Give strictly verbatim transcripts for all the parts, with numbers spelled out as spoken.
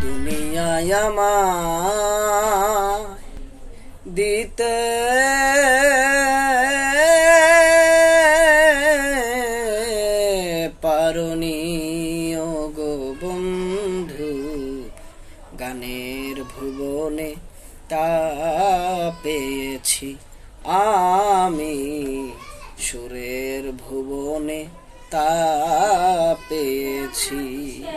দুনিয়ায় আমায় দিতে পারনি ও গো বন্ধু, গানের ভুবনে তা পেয়েছি আমি, সুরের ভুবনে তা পেয়েছি।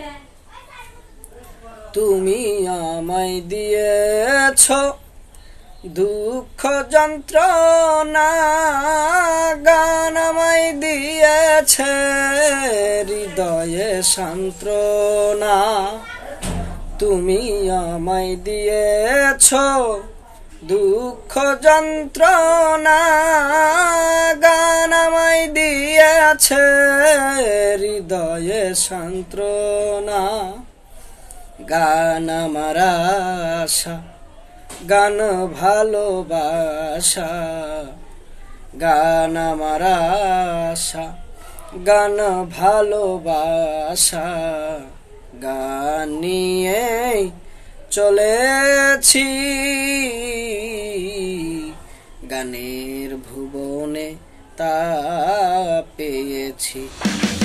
তুমি আমায় দিয়েছ দুঃখ যন্ত্রণা, গান আমায় দিয়েছে হৃদয়ে সান্ত্বনা। তুমি আমায় দিয়েছ দুঃখ যন্ত্রণা, গান আমায় দিয়েছে হৃদয়ে সান্ত্বনা। গান আমার আশা, গান ভালোবাসা, গান আমার আশা, গান ভালোবাসা, গান নিয়ে চলেছি, গানের ভুবনে তা পেয়েছি।